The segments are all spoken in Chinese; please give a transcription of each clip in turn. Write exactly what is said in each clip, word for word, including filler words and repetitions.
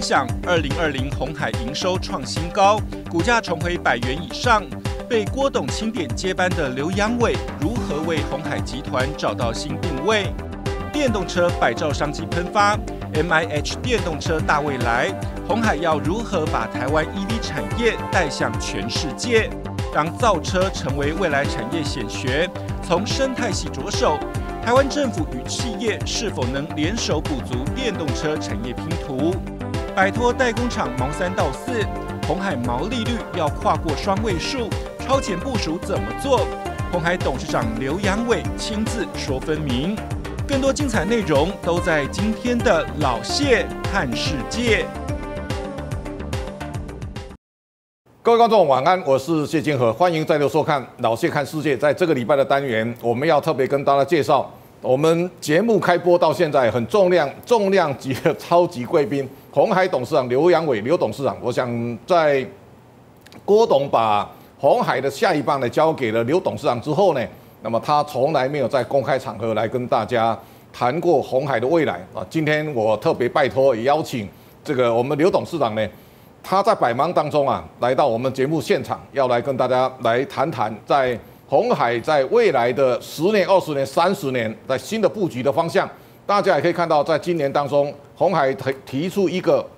响，二零二零鸿海营收创新高，股价重回百元以上。被郭董钦点接班的刘扬伟，如何为鸿海集团找到新定位？电动车百兆商机喷发 ，M I H 电动车大未来，鸿海要如何把台湾 E V 产业带向全世界，让造车成为未来产业显学？从生态系着手，台湾政府与企业是否能联手补足电动车产业拼图，摆脱代工厂毛三到四？鸿海毛利率要跨过双位数，超前部署怎么做？鸿海董事长刘扬伟亲自说分明。更多精彩内容都在今天的老谢看世界。 各位观众晚安，我是谢金河，欢迎再度收看老谢看世界。在这个礼拜的单元，我们要特别跟大家介绍，我们节目开播到现在很重量重量级的超级贵宾，鸿海董事长刘扬伟刘董事长。我想在郭董把鸿海的下一棒呢交给了刘董事长之后呢，那么他从来没有在公开场合来跟大家谈过鸿海的未来啊。今天我特别拜托也邀请这个我们刘董事长呢，他在百忙当中啊来到我们节目现场，要来跟大家来谈谈在鸿海在未来的十年、二十年、三十年在新的布局的方向。大家也可以看到，在今年当中，鸿海提提出一个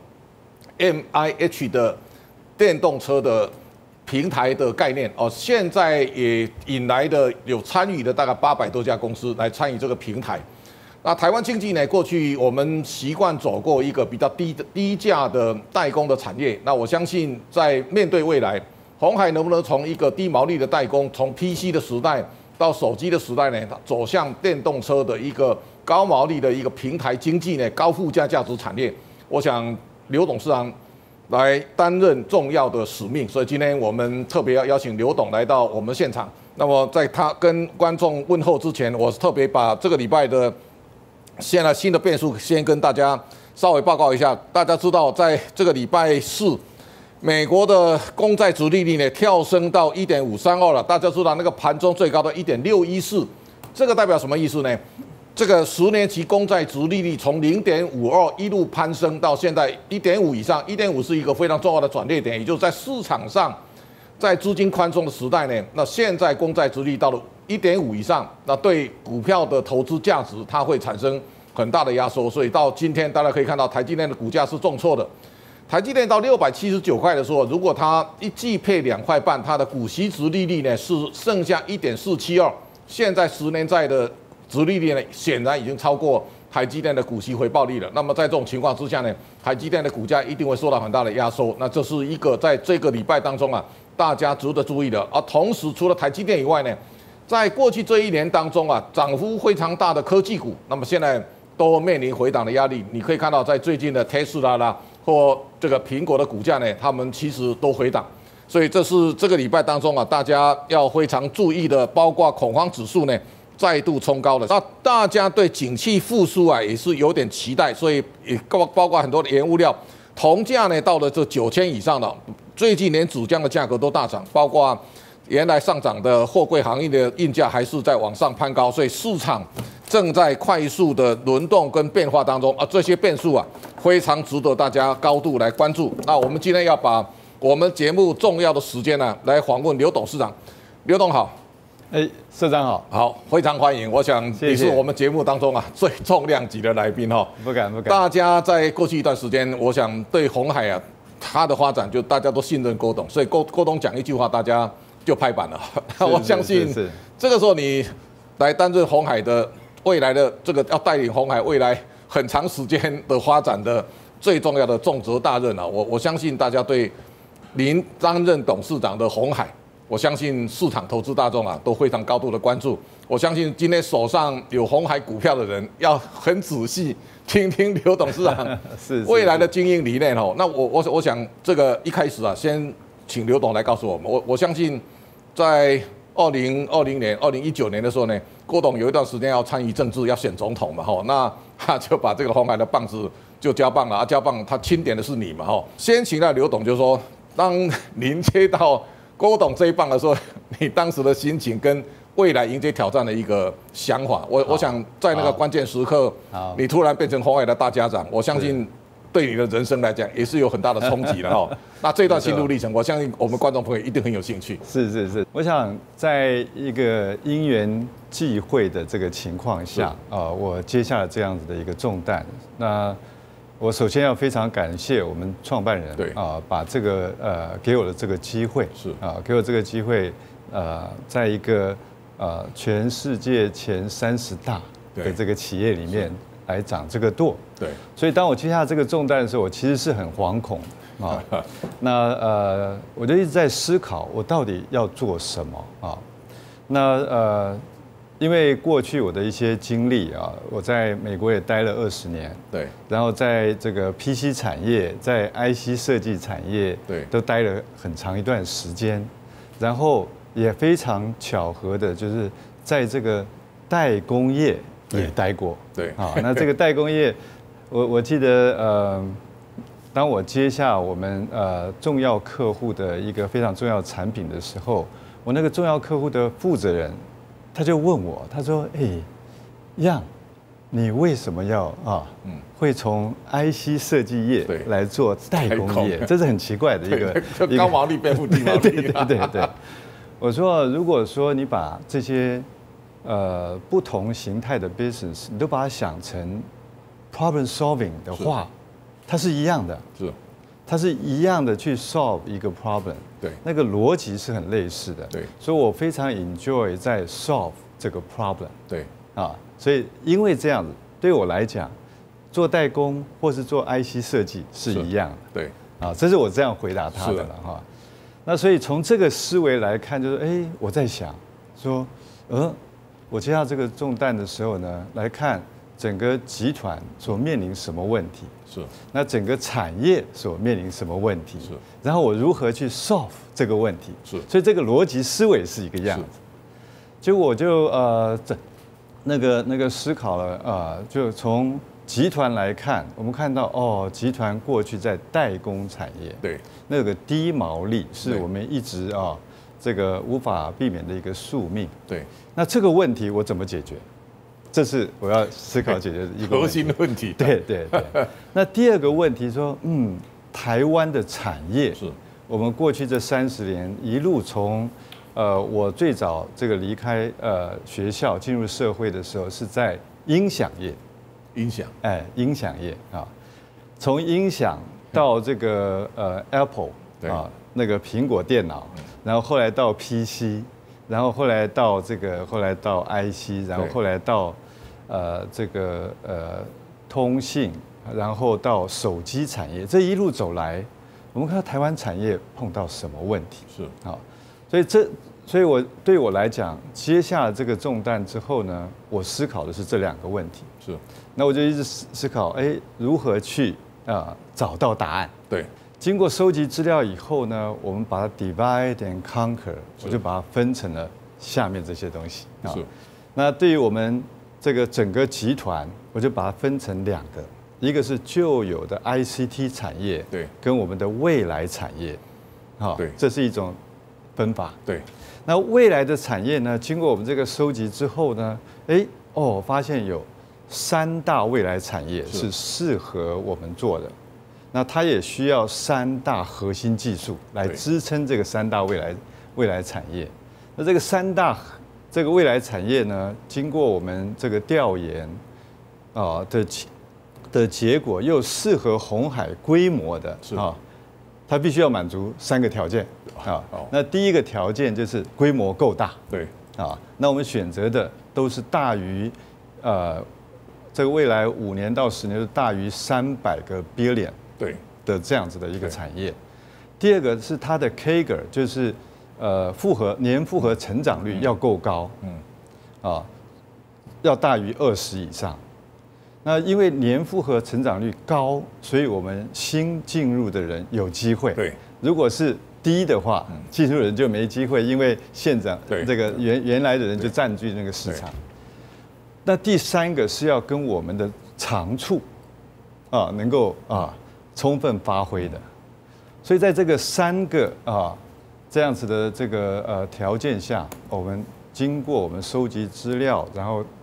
M I H 的电动车的平台的概念哦，现在也引来的有参与的大概八百多家公司来参与这个平台。那台湾经济呢，过去我们习惯走过一个比较低的低价的代工的产业。那我相信，在面对未来，鸿海能不能从一个低毛利的代工，从 P C 的时代到手机的时代呢，走向电动车的一个高毛利的一个平台经济呢，高附加价值产业？我想刘董事长来担任重要的使命，所以今天我们特别要邀请刘董来到我们现场。那么在他跟观众问候之前，我特别把这个礼拜的现在新的变数先跟大家稍微报告一下。大家知道，在这个礼拜四，美国的公债殖利率呢跳升到 一点五三二 了。大家知道那个盘中最高的 一点六一四， 这个代表什么意思呢？这个十年期公债殖利率从 零点五二 一路攀升到现在 一点五 以上， 一点五 是一个非常重要的转捩点，也就是在市场上，在资金宽松的时代呢，那现在公债殖利率到了 一点五 以上，那对股票的投资价值它会产生很大的压缩，所以到今天大家可以看到台积电的股价是重挫的。台积电到六百七十九块的时候，如果它一季配两块半，它的股息殖利率呢是剩下 一点四七二， 现在十年债的殖利率呢显然已经超过台积电的股息回报率了。那么在这种情况之下呢，台积电的股价一定会受到很大的压缩。那这是一个在这个礼拜当中啊，大家值得注意的。而同时，除了台积电以外呢，在过去这一年当中啊，涨幅非常大的科技股，那么现在都面临回档的压力。你可以看到，在最近的 Tesla 啦，或这个苹果的股价呢，他们其实都回档。所以这是这个礼拜当中啊，大家要非常注意的，包括恐慌指数呢再度冲高了。那大家对景气复苏啊也是有点期待，所以也包包括很多的原物料，铜价呢到了这九千以上了。最近连纸浆的价格都大涨，包括原来上涨的货柜行业的运价还是在往上攀高，所以市场正在快速的轮动跟变化当中啊，这些变数啊非常值得大家高度来关注。那我们今天要把我们节目重要的时间呢来访问刘董事长。刘董好。 哎，社长好， 好，非常欢迎。我想你是我们节目当中啊最重量级的来宾哈。 不敢不敢。 大家在过去一段时间，我想对鸿海啊它的发展，就大家都信任郭董，所以郭郭董讲一句话，大家就拍板了。我相信这个时候你来担任鸿海的未来的这个要带领鸿海未来很长时间的发展的最重要的重责大任啊，我我相信大家对您担任董事长的鸿海，我相信市场投资大众啊都非常高度的关注。我相信今天手上有鸿海股票的人，要很仔细听听刘董事长未来的经营理念哦。那我我我想这个一开始啊，先请刘董来告诉我们。我我相信在二零二零年、二零一九年的时候呢，郭董有一段时间要参与政治，要选总统嘛吼，那他就把这个鸿海的棒子就交棒了啊，交棒他钦点的是你嘛吼。先请到刘董就说，当您接到郭董这一棒的时候，你当时的心情跟未来迎接挑战的一个想法，我我想在那个关键时刻，你突然变成鸿海的大家长，我相信对你的人生来讲也是有很大的冲击的哈。那这段心路历程，我相信我们观众朋友一定很有兴趣。 是是是，我想在一个因缘际会的这个情况下啊、呃，我接下了这样子的一个重担。那我首先要非常感谢我们创办人，对啊、呃，把这个呃给我的这个机会是啊、呃，给我这个机会呃，在一个呃全世界前三十大的这个企业里面来掌这个舵。对，所以当我接下这个重担的时候，我其实是很惶恐的啊。那呃，我就一直在思考，我到底要做什么啊？那呃。因为过去我的一些经历啊，我在美国也待了二十年，对，然后在这个 P C 产业，在 I C 设计产业，对，都待了很长一段时间，然后也非常巧合的，就是在这个代工业也待过，对，啊，那这个代工业，我我记得呃，当我接下我们呃重要客户的一个非常重要的产品的时候，我那个重要客户的负责人。他就问我，他说：“哎，样，你为什么要啊？嗯，会从 I C 设计业来做代工业？这是很奇怪的一个高毛利变负低毛利。 对对对对。我说，如果说你把这些呃不同形态的 business， 你都把它想成 problem solving 的话，它是一样的。是。它是一样的去 solve 一个 problem， 对，那个逻辑是很类似的，对，所以我非常 enjoy 在 solve 这个 problem， 对，啊，所以因为这样子，对我来讲，做代工或是做 I C 设计是一样的，对，啊，这是我这样回答他的了哈。那所以从这个思维来看，就是哎，我在想说，呃，我接下这个重担的时候呢，来看整个集团所面临什么问题。是，那整个产业所面临什么问题？是，然后我如何去 solve 这个问题？是，所以这个逻辑思维是一个样子。就我就呃，这那个那个思考了啊、呃，就从集团来看，我们看到哦，集团过去在代工产业，对，那个低毛利是我们一直啊、哦、这个无法避免的一个宿命。对，那这个问题我怎么解决？这是我要思考解决的一个核心的问题。 对对对。那第二个问题说，嗯，台湾的产业是我们过去这三十年一路从，呃，我最早这个离开呃学校进入社会的时候是在音响业， 音响， 哎，音响业啊，从音响到这个呃 Apple 啊那个苹果电脑，然后后来到 P C。然后后来到这个，后来到 I C， 然后后来到，呃，这个呃通信，然后到手机产业，这一路走来，我们看到台湾产业碰到什么问题？是啊，所以这，所以我对我来讲，接下了这个重担之后呢，我思考的是这两个问题。是，那我就一直思思考，哎，如何去啊、呃、找到答案？对。经过收集资料以后呢，我们把它 divide and conquer， 我就把它分成了下面这些东西啊。那对于我们这个整个集团，我就把它分成两个，一个是旧有的 I C T 产业，对，跟我们的未来产业，好，对，这是一种分法。对，那未来的产业呢，经过我们这个收集之后呢，哎，哦，发现有三大未来产业是适合我们做的。那它也需要三大核心技术来支撑这个三大未来未来产业。那这个三大这个未来产业呢，经过我们这个调研啊的的结果，又适合鸿海规模的啊，它必须要满足三个条件啊。那第一个条件就是规模够大，对啊。那我们选择的都是大于呃这个未来五年到十年是大于三百个 billion。对的这样子的一个产业，第二个是它的 K G R， 就是呃复合年复合成长率要够高，嗯，啊，要大于二十以上。那因为年复合成长率高，所以我们新进入的人有机会。对，如果是低的话，技术人就没机会，因为现长这个原原来的人就占据那个市场。那第三个是要跟我们的长处啊能够啊。充分发挥的，所以在这个三个啊这样子的这个呃条件下，我们经过我们收集资料，然后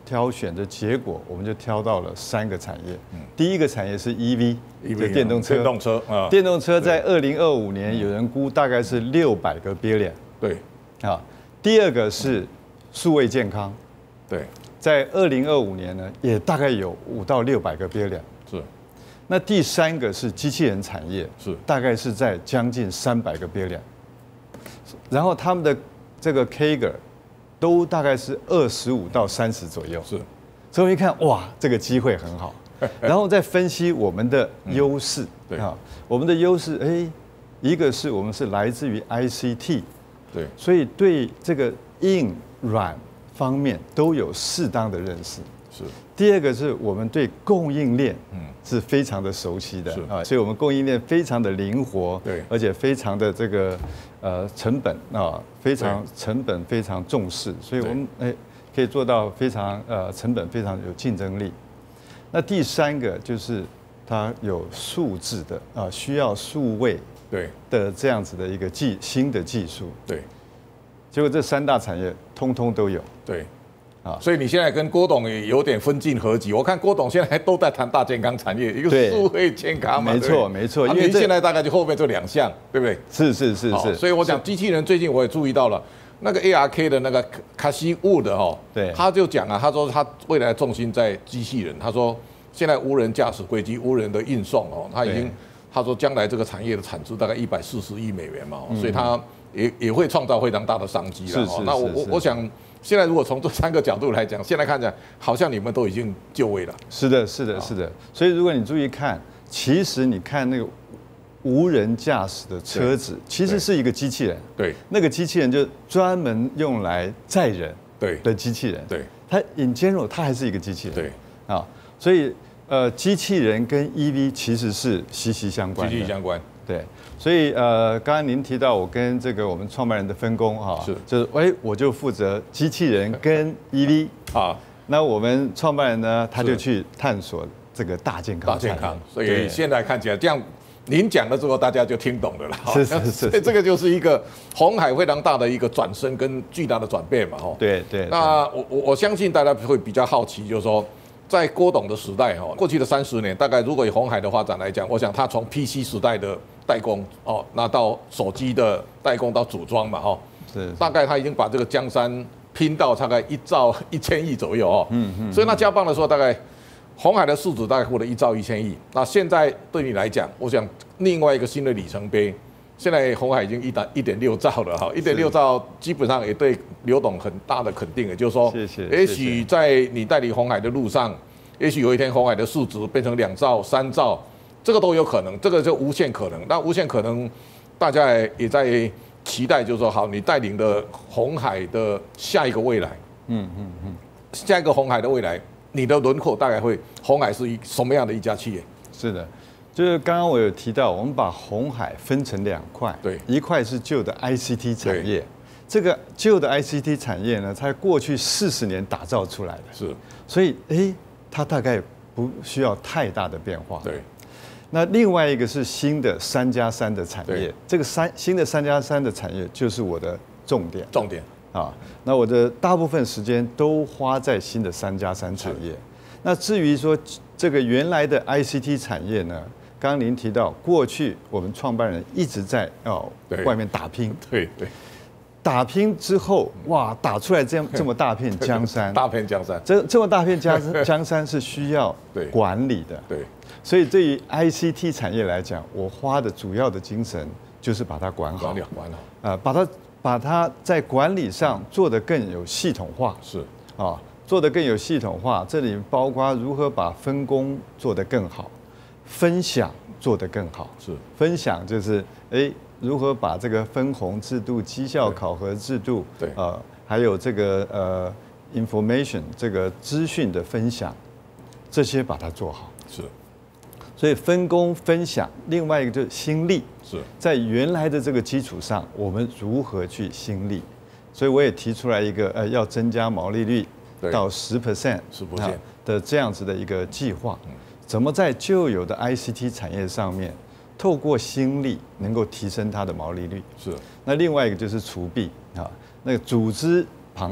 挑选的结果，我们就挑到了三个产业。嗯，第一个产业是 E V， 就电动车。 电动车啊， 电动车在二零二五年有人估大概是六百个 billion。 对， 啊，第二个是数位健康。 对， 在二零二五年呢，也大概有五到六百个 billion。 是。 那第三个是机器人产业， 是大概是在将近三百个 billion，然后他们的这个 Kager 都大概是二十五到三十左右， 是， 所以我一看哇，这个机会很好，然后再分析我们的优势， 对啊，我们的优势，哎，一个是我们是来自于 I C T， 对， 所以对这个硬软方面都有适当的认识。 是， 第二个是我们对供应链，嗯，是非常的熟悉的啊，所以我们供应链非常的灵活， 对， 而且非常的这个呃成本啊，非常成本非常重视，所以我们哎可以做到非常呃成本非常有竞争力。那第三个就是它有数字的啊，需要数位对的这样子的一个技新的技术， 对， 结果这三大产业通通都有， 对。啊，所以你现在跟郭董也有点分进合集。我看郭董现在都在谈大健康产业，一个数位健康嘛， 没错没错。 因为现在大概就后面这两项，对不对？ 是是是是。 所以我讲机器人，最近我也注意到了那个 A R K 的那个卡西沃的哈， 对， 他就讲啊，他说他未来的重心在机器人，他说现在无人驾驶飞机、无人的运送哦，他已经他说将来这个产业的产值大概一百四十亿美元嘛，所以他也也会创造非常大的商机了。那我我我想。现在如果从这三个角度来讲，现在看起来好像你们都已经就位了。 是的，是的，是的。所以如果你注意看，其实你看那个无人驾驶的车子，其实是一个机器人。 对， 那个机器人就专门用来载人对的机器人。 对， 它 in general 它还是一个机器人。 对啊，所以呃，机器人跟 E V 其实是息息相关的。 息息相关。 对，所以呃，刚刚您提到我跟这个我们创办人的分工哈， 是， 就是哎，我就负责机器人跟 E V 啊，那我们创办人呢，他就去探索这个大健康。 大健康，所以现在看起来这样，您讲了之后，大家就听懂了啦。 是是是， 所以这个就是一个鸿海非常大的一个转身跟巨大的转变嘛，哈。 对对。 那我我我相信大家会比较好奇，就是说。在郭董的时代，哈，过去的三十年，大概如果以鸿海的发展来讲，我想他从 P C 时代的代工，哦，那到手机的代工到组装嘛，哈， 是， 大概他已经把这个江山拼到大概一兆一千亿左右，哦，嗯嗯，所以那交棒的时候，大概鸿海的市值大概获得一兆一千亿。那现在对你来讲，我想另外一个新的里程碑。现在鸿海已经一点一点六兆了哈，一点六兆基本上也对刘董很大的肯定，也就是说， 谢谢。 也许在你带领鸿海的路上，也许有一天鸿海的市值变成两兆、三兆，这个都有可能，这个就无限可能。那无限可能，大家也在期待，就是说，好，你带领的鸿海的下一个未来，嗯嗯嗯，下一个鸿海的未来，你的轮廓大概会，鸿海是一什么样的一家企业？ 是的。就是刚刚我有提到，我们把鸿海分成两块， 对， 一块是旧的 I C T 产业，这个旧的 I C T 产业呢，它过去四十年打造出来的， 是， 所以哎，它大概不需要太大的变化， 对。 那另外一个是新的三加三的产业，这个三新的三加三的产业就是我的重点， 重点啊，那我的大部分时间都花在新的三加三产业。那至于说这个原来的 I C T 产业呢？刚刚您提到，过去我们创办人一直在哦外面打拼， 对对， 打拼之后，哇，打出来这样这么大片江山， 大片江山， 这这么大片江江山是需要管理的， 对， 所以对于 I C T 产业来讲，我花的主要的精神就是把它管好， 管好，管好， 呃，把它把它在管理上做得更有系统化， 是啊，做得更有系统化，这里包括如何把分工做得更好。分享做得更好， 是分享就是哎，如何把这个分红制度、绩效考核制度， 对， 呃，还有这个呃 information 这个资讯的分享，这些把它做好， 是。 所以分工分享，另外一个就是新力， 是在原来的这个基础上，我们如何去新力？所以我也提出来一个呃，要增加毛利率到十 percent 十 percent 的这样子的一个计划。怎么在旧有的 I C T 产业上面，透过新力能够提升它的毛利率？ 是。 那另外一个就是除弊啊，那个组织庞大，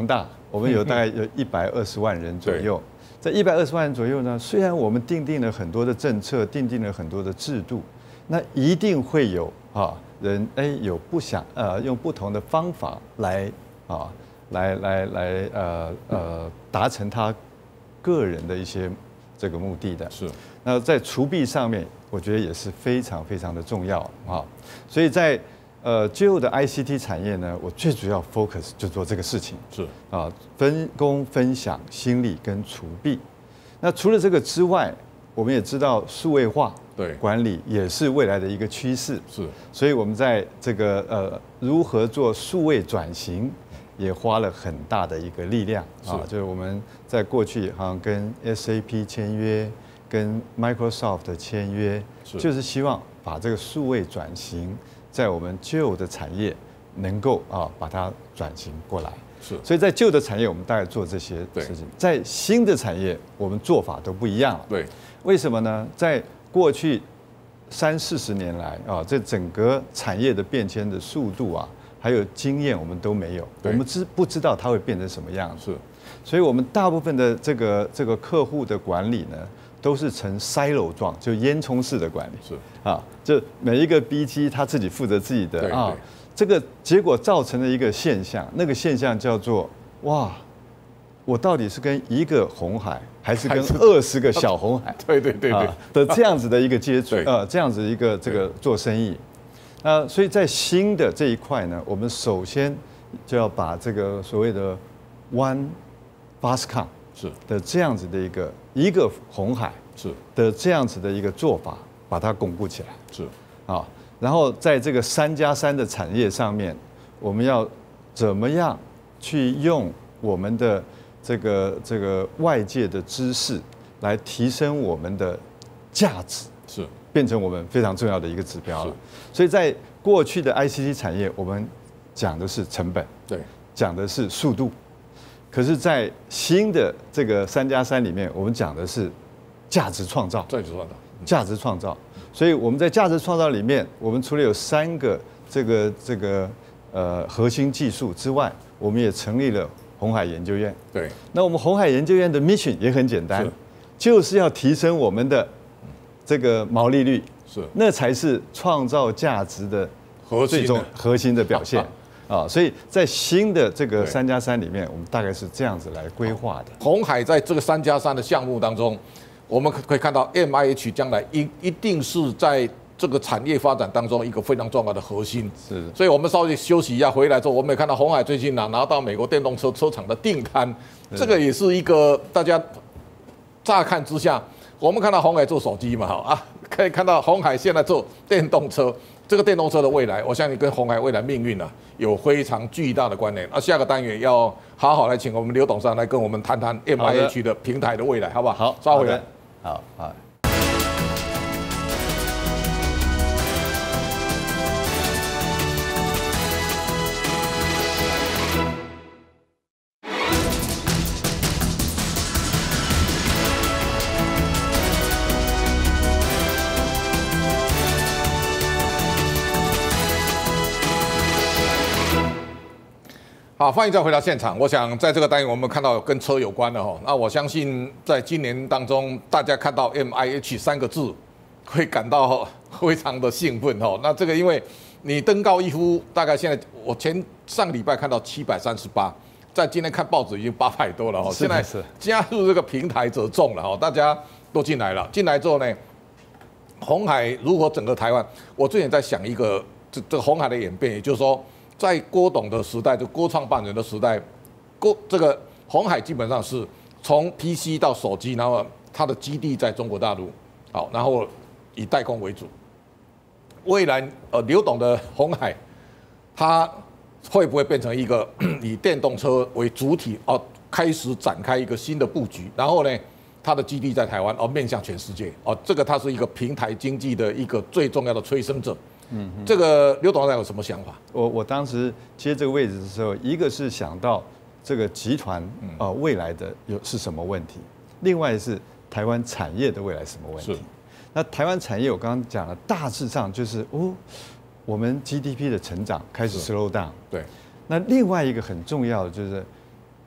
我们有大概有一百二十万人左右。在一百二十万人左右呢，虽然我们定定了很多的政策，定定了很多的制度，那一定会有啊人哎有不想呃用不同的方法来啊来来来呃呃达成他个人的一些这个目的的。 是。 那在除弊上面，我觉得也是非常非常的重要啊。所以在呃旧的 I C T 产业呢，我最主要 focus 就做这个事情。 是啊，分工分享、心力跟除弊。那除了这个之外，我们也知道数位化对管理也是未来的一个趋势。 是， 所以我们在这个呃如何做数位转型，也花了很大的一个力量啊。就是我们在过去好像跟 S A P 签约，跟 Microsoft 签约，就是希望把这个数位转型在我们旧的产业能够啊把它转型过来。 是， 所以在旧的产业，我们大概做这些事情；在新的产业，我们做法都不一样了。 对， 为什么呢？在过去三四十年来啊，这整个产业的变迁的速度啊，还有经验，我们都没有，我们知不知道它会变成什么样子？ 是， 所以我们大部分的这个这个客户的管理呢，都是呈 silo 状，就烟囱式的管理。 是啊，就每一个 B G 他自己负责自己的啊。这个结果造成了一个现象，那个现象叫做哇，我到底是跟一个红海，还是跟二十个小红海？ 对对对对的这样子的一个接触，呃，这样子一个这个做生意。那所以在新的这一块呢，我们首先就要把这个所谓的 One Foxconn 是的这样子的一个一个红海是的这样子的一个做法，把它巩固起来。 是啊。然后在这个三加三的产业上面，我们要怎么样去用我们的这个这个外界的知识来提升我们的价值， 是变成我们非常重要的一个指标了。所以在过去的 I C T 产业，我们讲的是成本， 对， 讲的是速度。可是，在新的这个三加三里面，我们讲的是价值创造， 价值创造， 价值创造。所以我们在价值创造里面，我们除了有三个这个这个呃核心技术之外，我们也成立了鸿海研究院。 对， 那我们鸿海研究院的 mission 也很简单，就是要提升我们的这个毛利率， 是， 那才是创造价值的最终核心的表现啊。所以在新的这个三加三里面，我们大概是这样子来规划的。 鸿海在这个三加三的项目当中，我们可以看到 M I H 将来一一定是在这个产业发展当中一个非常重要的核心。 是， 所以我们稍微休息一下，回来之后我们也看到鸿海最近拿拿到美国电动车车厂的订单，这个也是一个大家乍看之下，我们看到鸿海做手机嘛，啊，可以看到鸿海现在做电动车，这个电动车的未来，我相信跟鸿海未来命运啊有非常巨大的关联。啊，下个单元要好好来请我们刘董事长来跟我们谈谈 M I H 的平台的未来，好不好？ 好， 稍回来。 好好。 好，欢迎再回到现场。我想在这个单元，我们看到跟车有关的哈。那我相信在今年当中，大家看到 M I H 三个字，会感到非常的兴奋哈。那这个因为你登高一呼，大概现在我前上礼拜看到七百三十八，在今天看报纸已经八百多了哈。现在加入这个平台者众了哈，大家都进来了。进来之后呢，鸿海如何整个台湾？我最近在想一个这这个鸿海的演变，也就是说。在郭董的时代，就郭创办人的时代，郭这个鸿海基本上是从 P C 到手机，然后它的基地在中国大陆，好，然后以代工为主。未来呃，刘董的鸿海，它会不会变成一个以电动车为主体哦，开始展开一个新的布局？然后呢，它的基地在台湾，哦，面向全世界，哦，这个它是一个平台经济的一个最重要的催生者。嗯，这个刘董事长有什么想法？ 我我当时接这个位置的时候，一个是想到这个集团啊、呃、未来的有是什么问题，另外是台湾产业的未来什么问题。那台湾产业我刚刚讲了，大致上就是哦，我们 G D P 的成长开始 slow down。 对。 那另外一个很重要的就是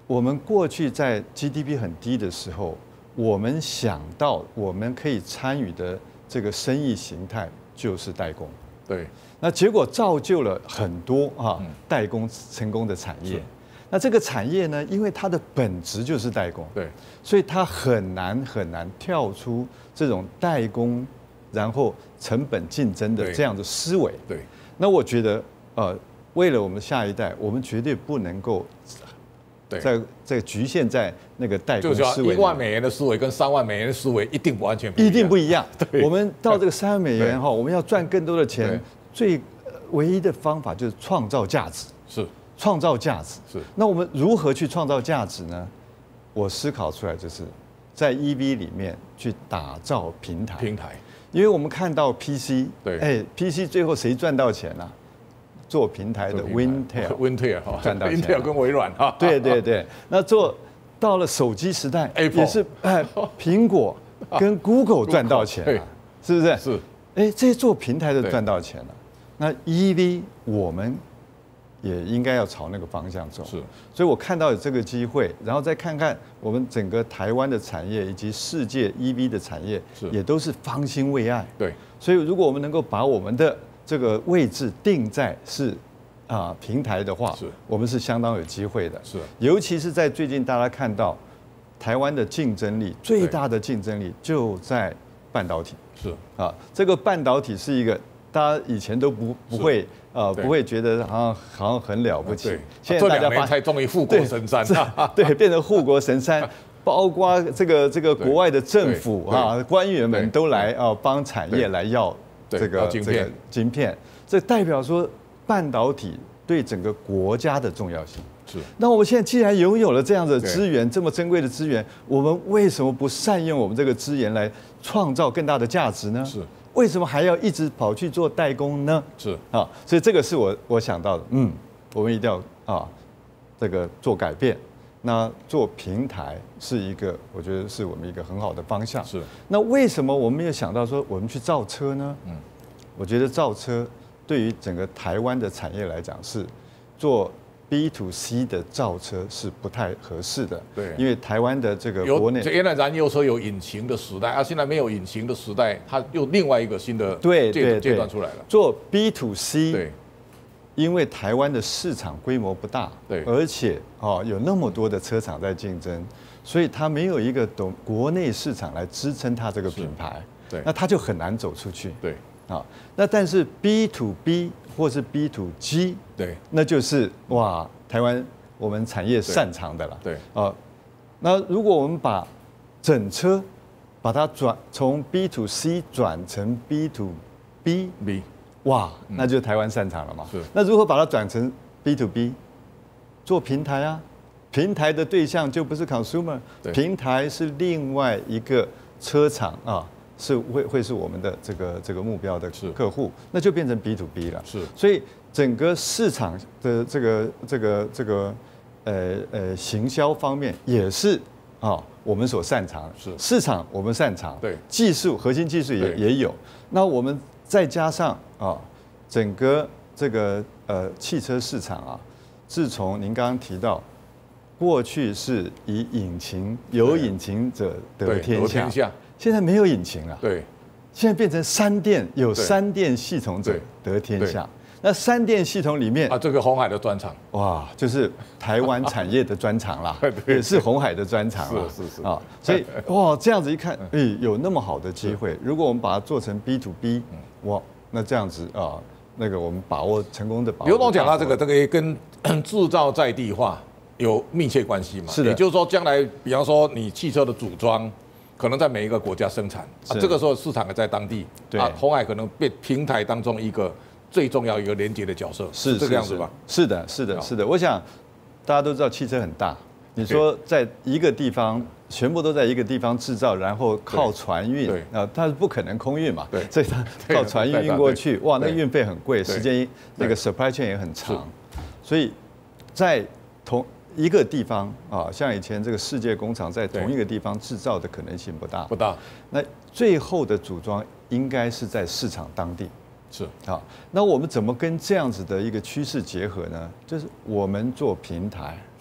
我们过去在 G D P 很低的时候，我们想到我们可以参与的这个生意形态就是代工。 对。 那结果造就了很多啊代工成功的产业。那这个产业呢，因为它的本质就是代工， 对， 所以它很难很难跳出这种代工，然后成本竞争的这样的思维。 对。 那我觉得，呃，为了我们下一代，我们绝对不能够。在在局限在那个代工思维， 一万美元的思维跟三万美元的思维一定不完全不一样， 一定不一样。我们到这个三万美元哈，我们要赚更多的钱，最唯一的方法就是创造价值， 是创造价值。 是。那我们如何去创造价值呢？我思考出来就是在 E V 里面去打造平台。 平台， 因为我们看到 P C， 对， 哎 ，P C 最后谁赚到钱啊？做平台的 Wintel，Wintel 哈，赚到钱 ，Wintel 跟微软哈， 对对对，那做到了手机时代，也是哎，苹果跟 Google 赚到钱了，是不是？ 是， 哎，这些做平台的赚到钱了，那 E V 我们也应该要朝那个方向走， 是， 所以我看到有这个机会，然后再看看我们整个台湾的产业以及世界 E V 的产业，也都是方兴未艾， 对， 所以如果我们能够把我们的这个位置定在是啊平台的话， 是， 我们是相当有机会的。 是， 尤其是在最近大家看到台湾的竞争力最大的竞争力就在半导体。 是啊，这个半导体是一个大家以前都不不会呃不会觉得好像好像很了不起， 现在大家发才终于护国神山， 对，变成护国神山。包括这个这个国外的政府啊官员们都来啊帮产业来要。这个晶片， 晶片，这代表说半导体对整个国家的重要性。 是。 那我们现在既然拥有了这样的资源，这么珍贵的资源，我们为什么不善用我们这个资源来创造更大的价值呢？ 是。 为什么还要一直跑去做代工呢？ 是。 啊，所以这个是我我想到的，嗯，我们一定要啊，这个做改变。那做平台是一个，我觉得是我们一个很好的方向。 是。 那为什么我们没有想到说我们去造车呢？嗯，我觉得造车对于整个台湾的产业来讲是做 B to C 的造车是不太合适的。对。因为台湾的这个国内， 原来燃油车有引擎的时代，啊，现在没有引擎的时代，它又另外一个新的对阶段出来了。 做 B to C。 对。 因为台湾的市场规模不大， 对， 而且哦有那么多的车厂在竞争，所以它没有一个懂国内市场来支撑它这个品牌， 对， 那它就很难走出去， 对， 啊，那但是 B to B 或是 B to G， 对， 那就是哇台湾我们产业擅长的了， 对， 啊，那如果我们把整车把它转从 B to C 转成 B to B B。 哇，那就是台湾擅长了嘛。 是。 那如何把它转成 B to B， 做平台啊？平台的对象就不是 consumer， 平台是另外一个车厂啊，是会会是我们的这个这个目标的客户，那就变成 B to B 了。 是。 所以整个市场的这个这个这个呃呃行销方面也是啊我们所擅长。 是。 市场我们擅长。 对。 技术核心技术也也有。那我们再加上啊，整个这个呃汽车市场啊，自从您刚刚提到，过去是以引擎有引擎者得天下，现在没有引擎了， 对， 现在变成三电有三电系统者得天下。那三电系统里面啊，这个鸿海的专长， 哇，就是台湾产业的专长啦，也是鸿海的专长啦， 是是是啊，所以哇，这样子一看，哎，有那么好的机会，如果我们把它做成 B to B， 哇，那这样子啊，那个我们把握成功的把握。 刘总讲到这个，这个也跟制造在地化有密切关系嘛？ 是的， 也就是说，将来比方说你汽车的组装，可能在每一个国家生产，啊，这个时候市场也在当地， 对啊，鸿海可能变平台当中一个最重要一个连接的角色， 是这个样子吧？ 是的，是的，是的。我想大家都知道汽车很大，你说在一个地方全部都在一个地方制造，然后靠船运，啊，它是不可能空运嘛， 对， 所以它靠船运运过去，哇，那运费很贵，时间那个 supply chain 也很长，所以在同一个地方啊，像以前这个世界工厂在同一个地方制造的可能性不大， 不大。 那最后的组装应该是在市场当地。 是啊，那我们怎么跟这样子的一个趋势结合呢？就是我们做平台， 是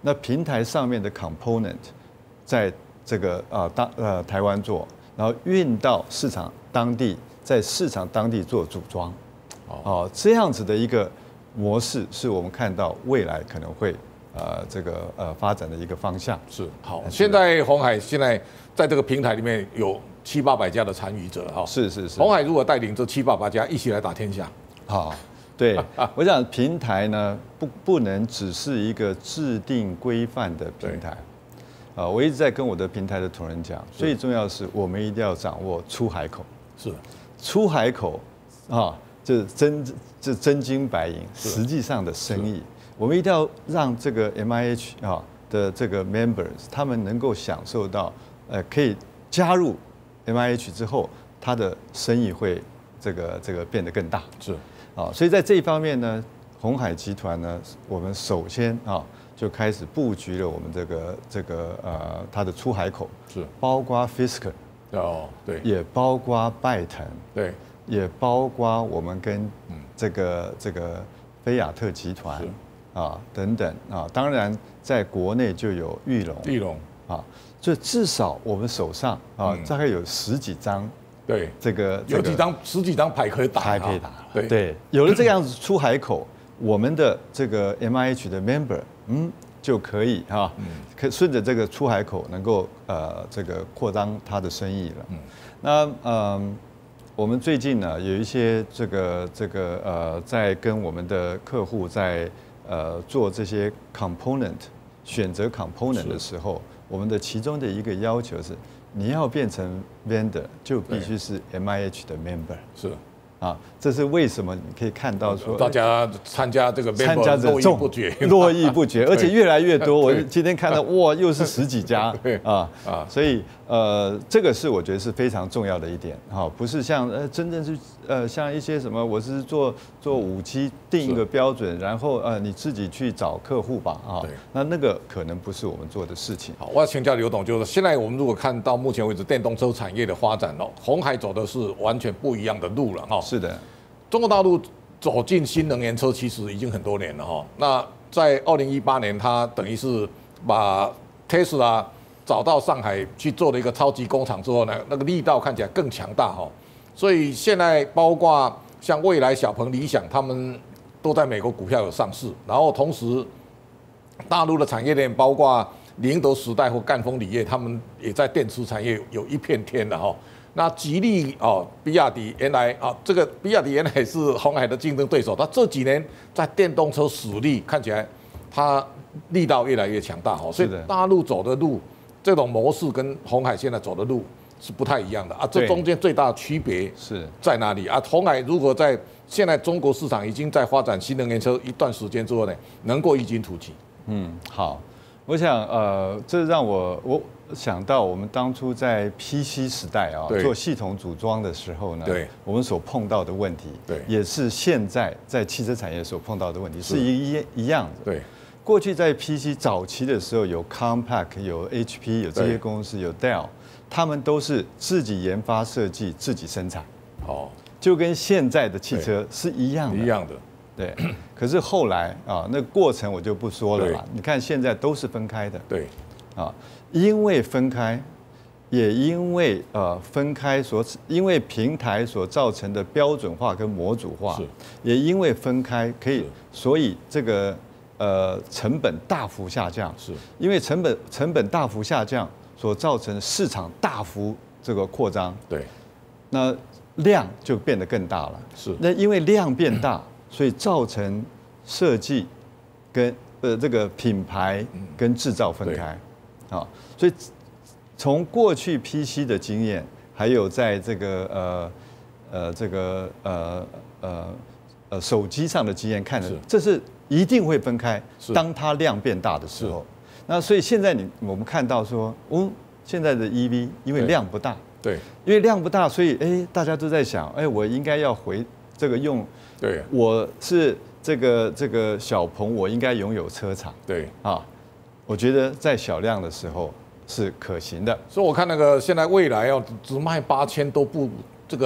那平台上面的 component 在这个啊当呃台湾做，然后运到市场当地，在市场当地做组装，哦，这样子的一个模式是我们看到未来可能会呃这个呃发展的一个方向。 是好，现在鸿海现在在这个平台里面有七八百家的参与者哈， 是是是， 鸿海如果带领这七八百家一起来打天下， 好。对，我想平台呢不不能只是一个制定规范的平台，啊，我一直在跟我的平台的同仁讲，最重要的是我们一定要掌握出海口， 是出海口啊，就是真这真金白银，实际上的生意，我们一定要让这个 M I H 啊的这个 members 他们能够享受到，呃，可以加入 M I H 之后，他的生意会这个这个变得更大， 是。 啊，所以在这一方面呢，鸿海集团呢，我们首先啊就开始布局了我们这个这个呃它的出海口， 是包括 Fisker， 哦对， 也包括拜腾， 对， 也包括我们跟这个这个菲亚特集团啊等等啊，当然在国内就有裕隆， 裕隆啊，就至少我们手上啊大概有十几张。 对， 这个有几张十几张牌可以打， 牌可以打。 对对，有了这样子出海口，我们的这个 M I H 的 member， 嗯，就可以哈，可顺着这个出海口能够呃这个扩张它的生意了。嗯，那嗯，我们最近呢有一些这个这个呃在跟我们的客户在呃做这些 component 选择 component 的时候，我们的其中的一个要求是。你要变成 vendor， 就必须是 M I H 的 member。 是啊，这是为什么？你可以看到说， 大家参加这个 member 参加者络绎不绝， 络绎不绝，而且越来越多。我今天看到，哇，又是十几家啊啊！所以呃，这个是我觉得是非常重要的一点哈，不是像呃真正是呃像一些什么，我是做做五 G 定一个标准，然后呃你自己去找客户吧啊。那那个可能不是我们做的事情。 好，我要请教刘董，就是现在我们如果看到目前为止电动车产业的发展哦，鸿海走的是完全不一样的路了哈。 是的， 中国大陆走进新能源车其实已经很多年了哈。那在二零一八年，它等于是把 Tesla 找到上海去做了一个超级工厂之后呢，那个力道看起来更强大哈。所以现在包括像蔚来、小鹏、理想，他们都在美国股票有上市，然后同时大陆的产业链包括宁德时代或赣锋锂业，他们也在电池产业有一片天了哈。那吉利哦，比亚迪原来啊，这个比亚迪原来是鸿海的竞争对手，它这几年在电动车实力看起来，它力道越来越强大哈。所以大陆走的路，这种模式跟鸿海现在走的路是不太一样的啊。这中间最大的区别是在哪里啊？鸿海如果在现在中国市场已经在发展新能源车一段时间之后呢，能够异军突起。 嗯，好，我想呃，这让我我。想到我们当初在 P C 时代啊，做系统组装的时候呢，对，我们所碰到的问题，对，也是现在在汽车产业所碰到的问题，是一一样的。对，过去在 P C 早期的时候，有 Compaq、有 H P、有这些公司，有 Dell， 他们都是自己研发设计、自己生产，哦，就跟现在的汽车是一样的。 一样的。 对，可是后来啊，那过程我就不说了啦。你看现在都是分开的。对，啊。因为分开，也因为呃分开所，因为平台所造成的标准化跟模组化，也因为分开可以，所以这个呃成本大幅下降，是因为成本成本大幅下降所造成市场大幅这个扩张，对，那量就变得更大了，是那因为量变大，所以造成设计跟呃这个品牌跟制造分开。啊，所以从过去 P C 的经验，还有在这个呃呃这个呃呃呃手机上的经验看的，这是一定会分开。当它量变大的时候，那所以现在你我们看到说，哦，现在的 E V 因为量不大，对，因为量不大，所以哎大家都在想，哎我应该要回这个用，对，我是这个这个小鹏，我应该拥有车厂，对啊。我觉得在小量的时候是可行的， 所以我看那个现在蔚来要只卖八千都不这个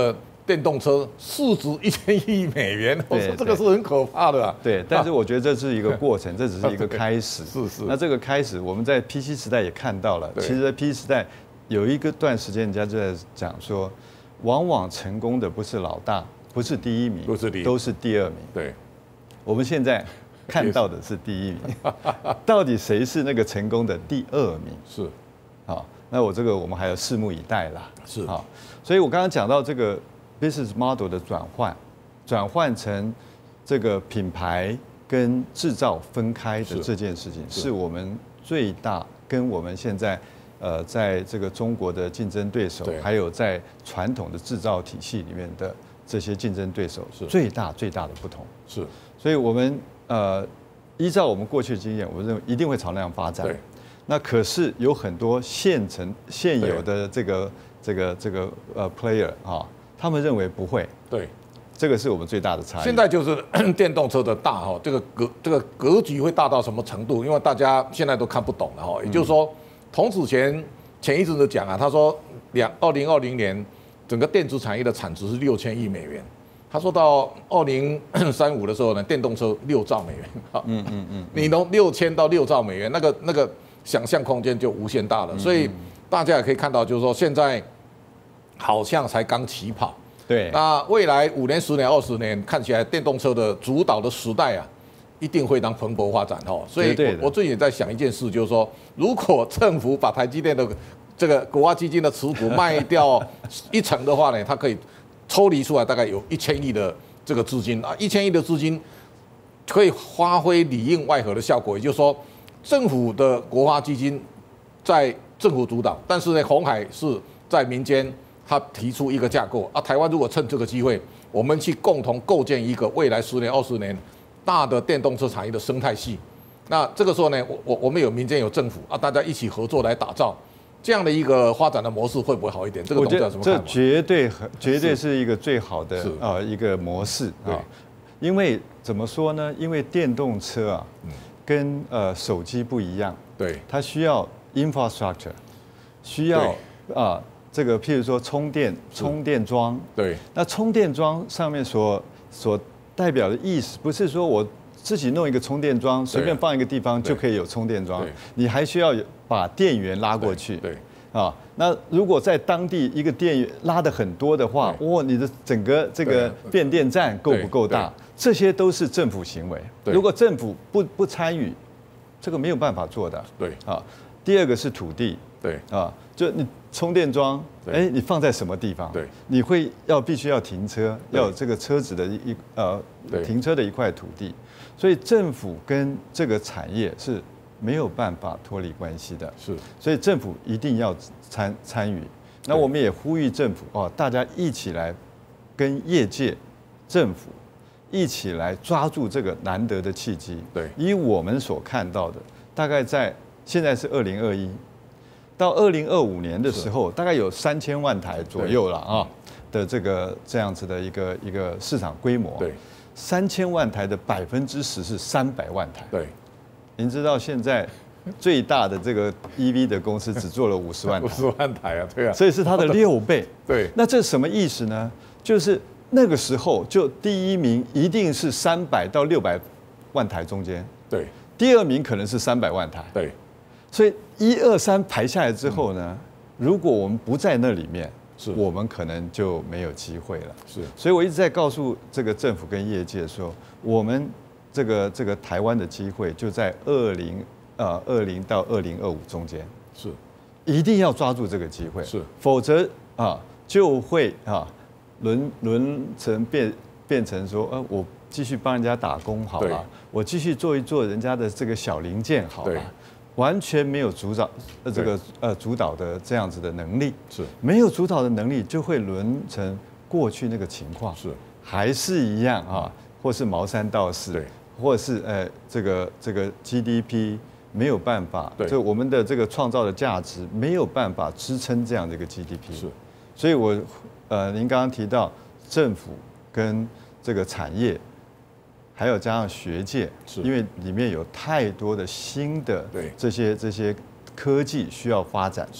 电动车市值一千亿美元，我说这个是很可怕的、啊。 对，但是我觉得这是一个过程，这只是一个开始。 是是。 那这个开始，我们在 P C 时代也看到了。其实，在 P C 时代有一个段时间，人家就在讲说，往往成功的不是老大，不是第一名， 不是第一， 都是第二名。 对。 我们现在看到的是第一名，到底谁是那个成功的第二名？ 是。 好，那我这个我们还要拭目以待啦。 是。 好，所以我刚刚讲到这个 business model 的转换，转换成这个品牌跟制造分开的这件事情，是我们最大跟我们现在呃在这个中国的竞争对手，还有在传统的制造体系里面的这些竞争对手是最大最大的不同。 是。所以我们呃，依照我们过去的经验，我认为一定会朝那样发展。 对。 那可是有很多现成现有的这个这个这个呃 player 啊，他们认为不会。 对。 这个是我们最大的差异。 现在就是电动车的大哈，这个格这个格局会大到什么程度？因为大家现在都看不懂了哈。也就是说，童子贤前一阵子讲啊，他说两二零二零年整个电子产业的产值是六千亿美元。他说到二零三五的时候呢，电动车六兆美元。嗯嗯嗯，你从六千到六兆美元，那个那个想象空间就无限大了。所以大家也可以看到，就是说现在好像才刚起跑。 对。 那未来五年、十年、二十年，看起来电动车的主导的时代啊，一定会当蓬勃发展哦。所以我我最近也在想一件事，就是说，如果政府把台积电的这个国发基金的持股卖掉一成的话呢，它可以抽离出来大概有一千亿的这个资金啊，一千亿的资金可以发挥里应外合的效果。也就是说，政府的国发基金在政府主导，但是呢，鸿海是在民间，他提出一个架构啊。台湾如果趁这个机会，我们去共同构建一个未来十年、二十年大的电动车产业的生态系。那这个时候呢，我我我们有民间有政府啊，大家一起合作来打造。这样的一个发展的模式会不会好一点？这个董事长怎么看？ 这绝对很绝对是一个最好的啊一个模式啊，因为怎么说呢？因为电动车啊，跟呃手机不一样， 对， 它需要 infrastructure， 需要啊这个譬如说充电充电桩， 对， 那充电桩上面所所代表的意思，不是说我自己弄一个充电桩，随便放一个地方就可以有充电桩，你还需要有把电源拉过去。 对， 啊，那如果在当地一个电源拉的很多的话，哇，你的整个这个变电站够不够大？这些都是政府行为。如果政府不不参与，这个没有办法做的。 对， 啊，第二个是土地。 对， 啊，就你充电桩，哎，你放在什么地方？ 对， 你会要必须要停车，要有这个车子的一呃停车的一块土地。所以政府跟这个产业是没有办法脱离关系的， 是， 所以政府一定要参参与。那我们也呼吁政府哦，大家一起来跟业界、政府一起来抓住这个难得的契机。 对， 以我们所看到的，大概在现在是二零二一，到二零二五年的时候，大概有三千万台左右了啊的这个这样子的一个一个市场规模。 对。 三千万台的百分之十是三百万台。 对， 您知道现在最大的这个 E V 的公司只做了五十万台， 五十万台啊，对啊， 所以是它的六倍。 对， 那这什么意思呢？就是那个时候就第一名一定是三百到六百万台中间， 对， 第二名可能是三百万台， 对， 所以一二三排下来之后呢，如果我们不在那里面。 是我们可能就没有机会了。 是， 所以我一直在告诉这个政府跟业界说，我们这个这个台湾的机会就在二零呃二零到二零二五中间， 是， 一定要抓住这个机会， 是， 否则啊就会啊沦沦成变变成说，呃我继续帮人家打工好了，我继续做一做人家的这个小零件好了。完全没有主导呃这个呃主导的这样子的能力， 是没有主导的能力，就会沦成过去那个情况， 是还是一样啊，或是毛三到四， 对， 或是呃这个这个 G D P 没有办法， 对， 就我们的这个创造的价值没有办法支撑这样的一个 G D P， 是， 所以我呃您刚刚提到政府跟这个产业。还有加上学界，因为里面有太多的新的这些这些科技需要发展， 是，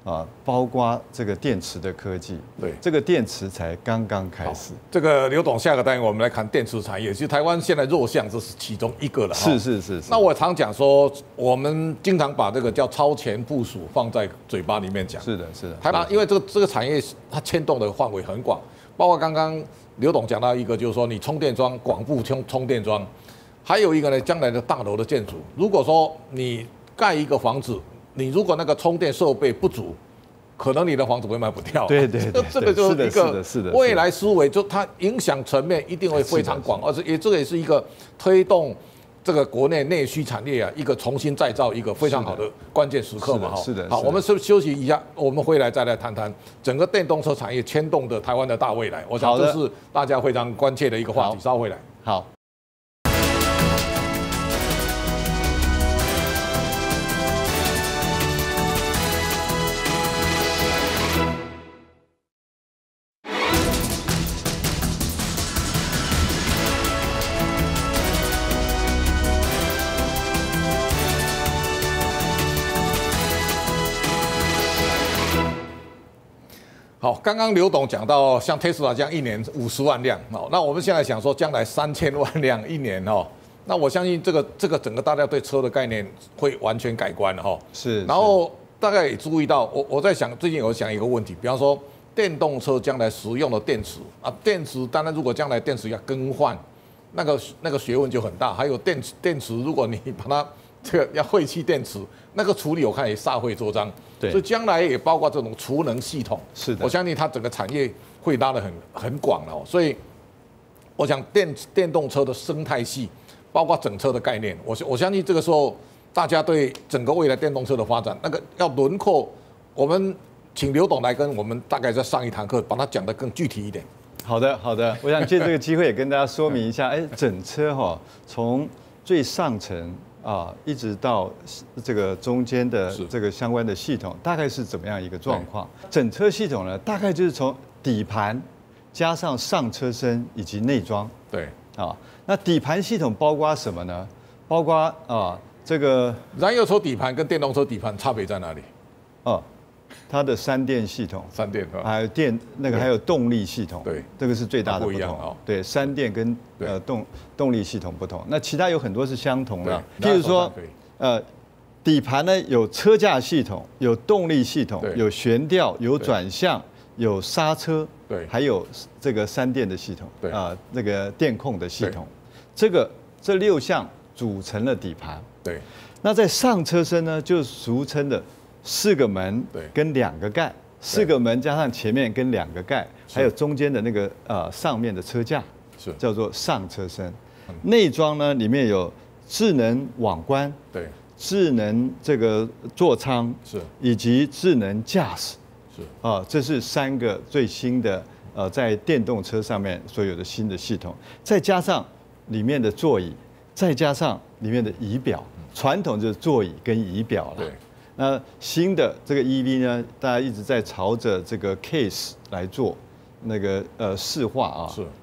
啊，包括这个电池的科技， 对， 这个电池才刚刚开始。 这个刘董，下个单元我们来看电池产业，其实台湾现在弱项这是其中一个了。 是是是。 那我常讲说，我们经常把这个叫超前部署放在嘴巴里面讲。 是的，是的。 台湾因为这个这个产业它牵动的范围很广，包括刚刚刘董讲到一个，就是说你充电桩广布充充电桩，还有一个呢，将来的大楼的建筑，如果说你盖一个房子。你如果那个充电设备不足，可能你的房子会卖不掉。 对对对， 这个就是一个是的未来思维，就它影响层面一定会非常广，而且也这个也是一个推动这个国内内需产业啊一个重新再造一个非常好的关键时刻嘛。哈， 是的。 好，我们休休息一下，我们回来再来谈谈整个电动车产业牵动的台湾的大未来。我想这是大家非常关切的一个话题。稍回来。 好。 好，刚刚刘董讲到像 Tesla 这样一年五十万辆，好，那我们现在想说将来三千万辆一年哦，那我相信这个这个整个大家对车的概念会完全改观了哈。 是， 然后大概也注意到，我我在想最近有想一个问题，比方说电动车将来使用的电池啊，电池当然如果将来电池要更换，那个那个学问就很大，还有电池电池如果你把它这个要废弃电池，那个处理我看也煞费周章。所以将来也包括这种储能系统， 是的， 我相信它整个产业会拉得很很广了。所以，我想电电动车的生态系，包括整车的概念，我我相信这个时候大家对整个未来电动车的发展，那个要轮廓，我们请刘董来跟我们大概再上一堂课，把它讲得更具体一点。 好的，好的，我想借这个机会也跟大家说明一下，哎，整车哈，从最上层。啊，一直到这个中间的这个相关的系统，大概是怎么样一个状况？整车系统呢，大概就是从底盘加上上车身以及内装。 对， 啊，那底盘系统包括什么呢？包括啊，这个燃油车底盘跟电动车底盘差别在哪里？ 哦，它的三电系统， 三电还有电那个还有动力系统， 对， 这个是最大的不同。对，三电跟呃动动力系统不同，那其他有很多是相同的。譬如说，呃，底盘呢有车架系统，有动力系统，有悬吊，有转向，有刹车， 对， 还有这个三电的系统， 对啊，那个电控的系统，这个这六项组成了底盘。 对， 那在上车身呢，就俗称的。四个门跟两个盖，四个门加上前面跟两个盖，还有中间的那个呃上面的车架， 是叫做上车身。内装呢里面有智能网关， 对， 智能这个座舱是， 以及智能驾驶是啊，这是三个最新的呃在电动车上面所有的新的系统，再加上里面的座椅，再加上里面的仪表，传统就是座椅跟仪表了。那新的这个 E V 呢，大家一直在朝着这个 case 来做那个呃视化啊， 是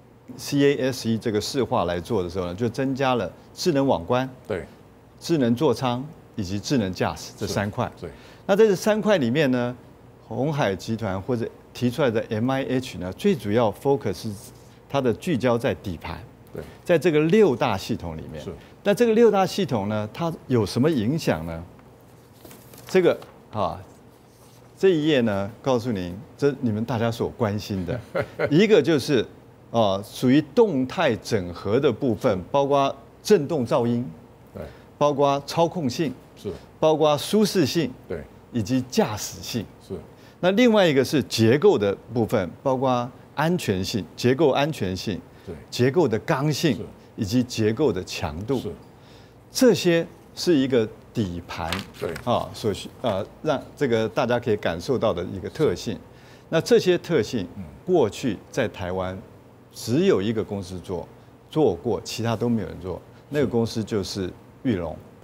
C A S E 这个视化来做的时候呢，就增加了智能网关、 对， 智能座舱以及智能驾驶这三块。 对， 那在这三块里面呢，鸿海集团或者提出来的 M I H 呢，最主要 focus 它的聚焦在底盘。 对， 在这个六大系统里面， 是。 那这个六大系统呢，它有什么影响呢？这个啊，这一页呢，告诉您，这你们大家所关心的，一个就是啊，属于动态整合的部分，包括震动噪音， 对， 包括操控性， 是， 包括舒适性， 对， 以及驾驶性， 是。 那另外一个是结构的部分，包括安全性、结构安全性， 对， 结构的刚性以及结构的强度， 是， 这些是一个。底盘对啊，所需呃让这个大家可以感受到的一个特性，那这些特性过去在台湾只有一个公司做做过，其他都没有人做，那个公司就是裕隆。 对，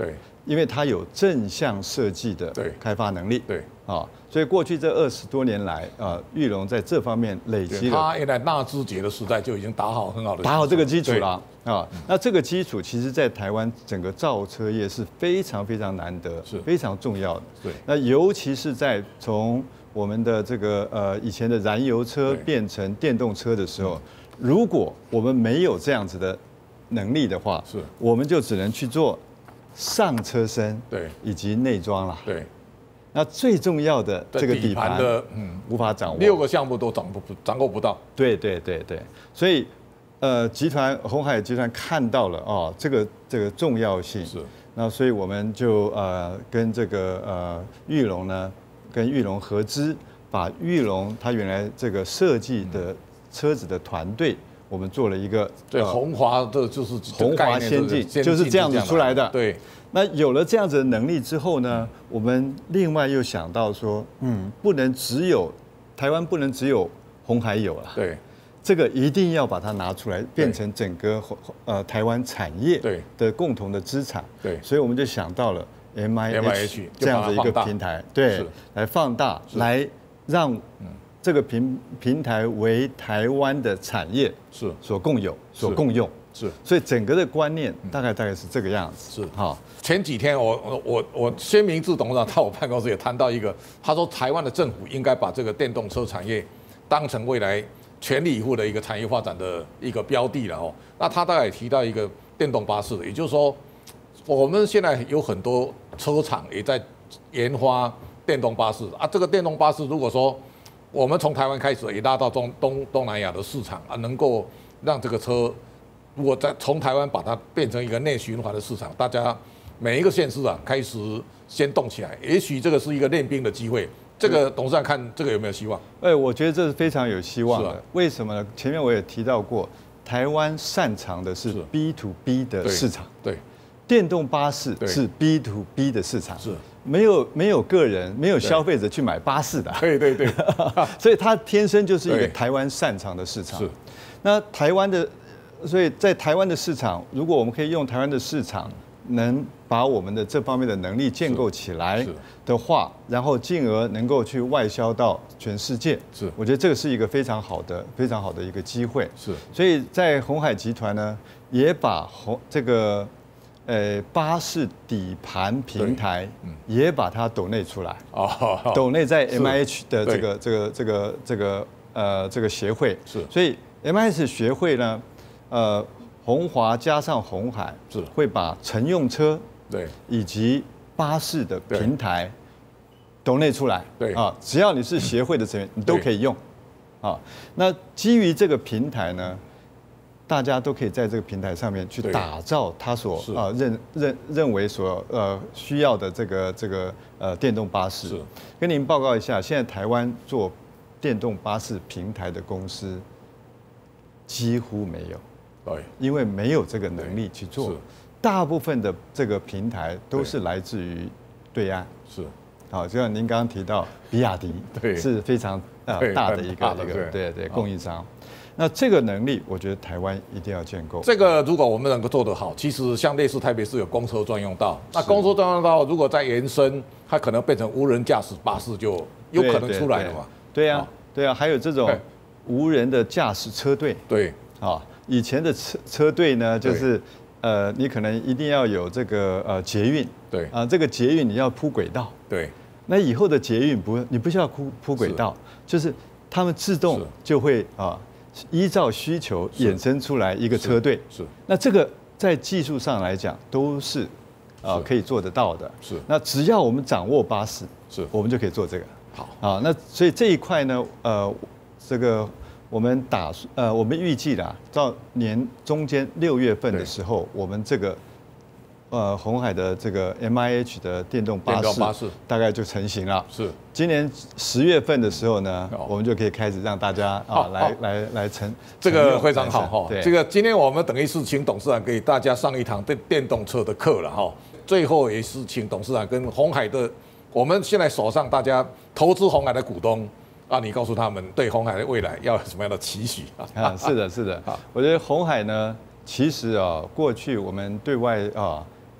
因为它有正向设计的开发能力。 对。 啊，所以过去这二十多年来，呃，裕隆在这方面累积了。 他原来纳智捷的时代就已经打好很好的打好这个基础了啊。那这个基础其实，在台湾整个造车业是非常非常难得，是非常重要的。 对。 那尤其是在从我们的这个呃以前的燃油车变成电动车的时候，如果我们没有这样子的能力的话， 是我们就只能去做上车身对以及内装了。 对。 那最重要的这个底盘的，嗯， 无法掌握， 六个项目都掌握不掌握不到。 对对对对，所以，呃，集团鸿海集团看到了哦，这个这个重要性是， 那所以我们就呃跟这个呃裕隆呢，跟裕隆合资，把裕隆它原来这个设计的车子的团队，我们做了一个对鸿华的就是鸿华先进，就是这样子出来的。 对。 那有了这样子的能力之后呢，我们另外又想到说，嗯，不能只有台湾不能只有鸿海有了， 对， 这个一定要把它拿出来，变成整个呃台湾产业的共同的资产， 对， 所以我们就想到了 M I H 这样的一个平台，对，来放大，来让这个平平台为台湾的产业是所共有、所共用。 是， 所以整个的观念大概大概是这个样子。 是，哈。前几天我我我我薛明志董事长到我办公室也谈到一个，他说台湾的政府应该把这个电动车产业当成未来全力以赴的一个产业发展的一个标的了哦。那他大概也提到一个电动巴士，也就是说，我们现在有很多车厂也在研发电动巴士啊。这个电动巴士如果说我们从台湾开始也拉到中东东南亚的市场啊，能够让这个车。如果在从台湾把它变成一个内循环的市场，大家每一个县市啊开始先动起来，也许这个是一个练兵的机会。这个董事长看这个有没有希望？ 哎，我觉得这是非常有希望的。为什么呢？前面我也提到过，台湾擅长的是 B to B 的市场， 对， 电动巴士是 B to B 的市场， 是没有没有个人没有消费者去买巴士的， 对对对， 所以它天生就是一个台湾擅长的市场。是，那台湾的。所以在台湾的市场，如果我们可以用台湾的市场，能把我们的这方面的能力建构起来的话，然后进而能够去外销到全世界， 是， 我觉得这个是一个非常好的、非常好的一个机会。 是， 所以在鸿海集团呢，也把鸿这个呃巴士底盘平台也把它抖内出来，哦，抖内在 M I H 的这个这个这个这个呃这个协会， 是， 所以 M I H 学会呢。呃，鸿华加上鸿海是会把乘用车对以及巴士的平台都内出来， 对啊，只要你是协会的成员，你都可以用，啊，那基于这个平台呢，大家都可以在这个平台上面去打造他所啊认认认为所呃需要的这个这个呃电动巴士。是，跟您报告一下，现在台湾做电动巴士平台的公司几乎没有。 对， 因为没有这个能力去做，大部分的这个平台都是来自于对岸。 是， 好，就像您刚刚提到，比亚迪是非常呃大的一个一个对对供应商。那这个能力，我觉得台湾一定要建构。 这个如果我们能够做得好，其实像类似台北市有公车专用道，那公车专用道如果再延伸，它可能变成无人驾驶巴士，就有可能出来了嘛。 对呀，对呀，还有这种无人的驾驶车队。 对， 啊。以前的车车队呢，就是呃，你可能一定要有这个呃捷运， 对啊，这个捷运你要铺轨道， 对。 那以后的捷运不，你不需要铺铺轨道，就是他们自动就会啊，依照需求衍生出来一个车队。 是。 那这个在技术上来讲都是啊可以做得到的。 是。 那只要我们掌握巴士， 是， 我们就可以做这个。 好。 啊，那所以这一块呢，呃，这个。我们打呃，我们预计啦，到年中间六月份的时候，我们这个呃鸿海的这个 M I H 的电动巴士大概就成型了。 是， 今年十月份的时候呢，我们就可以开始让大家啊来来来乘。 这个非常好哈。这个今天我们等于是请董事长给大家上一堂电电动车的课了哈。最后也是请董事长跟鸿海的，我们现在手上大家投资鸿海的股东。啊，你告诉他们对鸿海的未来要有什么样的期许啊？ 啊，是的，是的。我觉得鸿海呢，其实啊，过去我们对外啊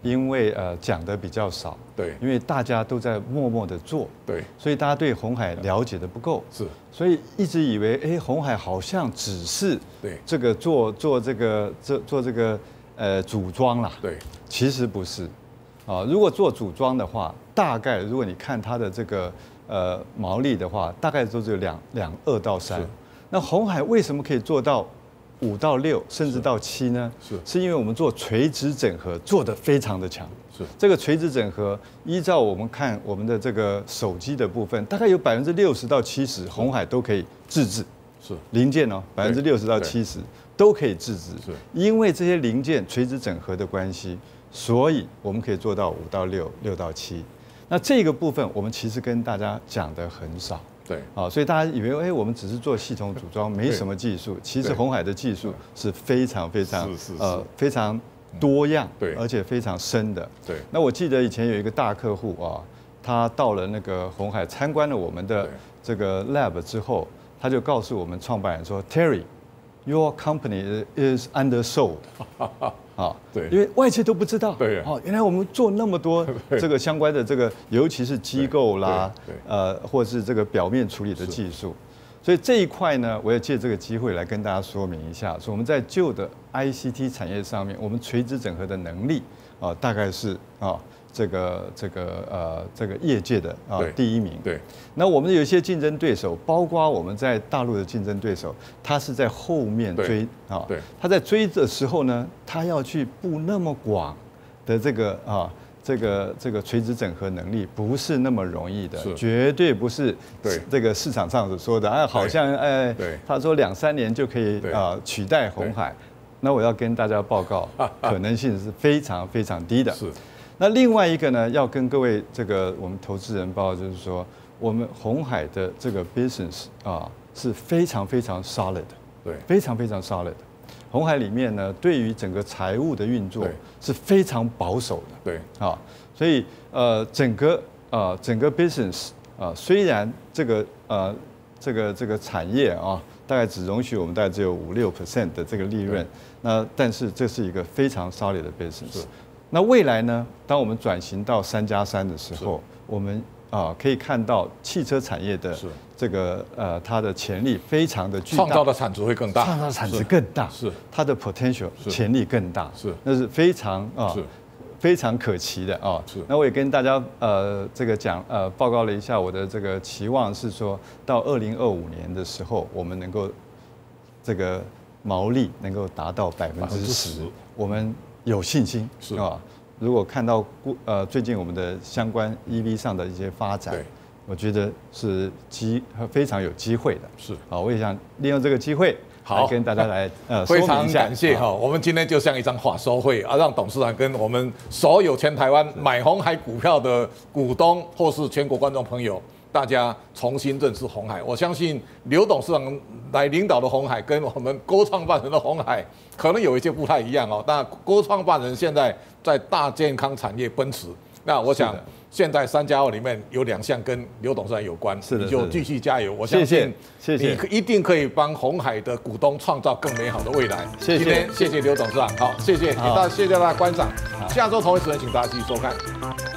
因为呃讲的比较少， 对， 因为大家都在默默的做， 对， 所以大家对鸿海了解的不够， 是， 所以一直以为哎鸿海好像只是对这个做做这个做做这个呃组装啦， 对， 其实不是，啊，如果做组装的话，大概如果你看它的这个呃毛利的话，大概都只有两两二到三。那鸿海为什么可以做到五到六，甚至到七呢？ 是， 是因为我们做垂直整合做得非常的强。 是， 这个垂直整合，依照我们看我们的这个手机的部分，大概有百分之六十到七十，鸿海都可以自制。 是零件哦，百分之六十到七十都可以自制。 是， 因为这些零件垂直整合的关系，所以我们可以做到五到六，六到七。那这个部分我们其实跟大家讲的很少。 对， 啊，所以大家以为哎，我们只是做系统组装，没什么技术。其实鸿海的技术是非常非常呃非常多样， 对， 而且非常深的。 对。那我记得以前有一个大客户啊，他到了那个鸿海参观了我们的这个 lab 之后，他就告诉我们创办人说 ，Terry，your company is undersold。啊， 对， 因为外界都不知道， 对， 哦，原来我们做那么多这个相关的这个，尤其是机构啦，呃，或者是这个表面处理的技术，所以这一块呢，我要借这个机会来跟大家说明一下，说我们在旧的 I C T 产业上面，我们垂直整合的能力啊，大概是啊。这个这个呃这个业界的啊第一名。 对。 那我们有一些竞争对手，包括我们在大陆的竞争对手，他是在后面追啊。 对。 他在追的时候呢，他要去布那么广的这个啊这个这个垂直整合能力，不是那么容易的，绝对不是这个市场上所说的哎，好像哎，他说两三年就可以啊取代鸿海。那我要跟大家报告，可能性是非常非常低的。 是。 那另外一个呢，要跟各位这个我们投资人报告，就是说，我们鸿海的这个 business 啊是非常非常 solid 的， 对， 非常非常 solid 的。鸿海里面呢，对于整个财务的运作是非常保守的， 对， 啊，所以呃，整个呃整个 business 啊，虽然这个呃这个这个产业啊，大概只容许我们大概只有五六 percent 的这个利润，那但是这是一个非常 solid 的 business。那未来呢？当我们转型到三加三的时候，我们啊可以看到汽车产业的这个呃它的潜力非常的巨大， 创造的产值会更大， 创造的产值更大， 是它的 potential 潜力更大， 是那是非常啊非常可期的啊。是那我也跟大家呃这个讲呃报告了一下我的这个期望是说到二零二五年的时候，我们能够这个毛利能够达到百分之十，我们。有信心是啊，如果看到呃最近我们的相关 E V 上的一些发展，我觉得是机非常有机会的。是啊，我也想利用这个机会，好跟大家来呃非常感谢哈，我们今天就像一张法说会啊，让董事长跟我们所有全台湾买鸿海股票的股东或是全国观众朋友。大家重新认识鸿海，我相信刘董事长来领导的鸿海，跟我们郭创办人的鸿海可能有一些不太一样哦。那郭创办人现在在大健康产业奔驰，那我想现在三加二里面有两项跟刘董事长有关，你就继续加油。我相信谢谢， 你一定可以帮鸿海的股东创造更美好的未来。 谢谢， 今天谢谢刘董事长，好，谢谢，大家谢谢大家观赏，下周同一时间请大家继续收看。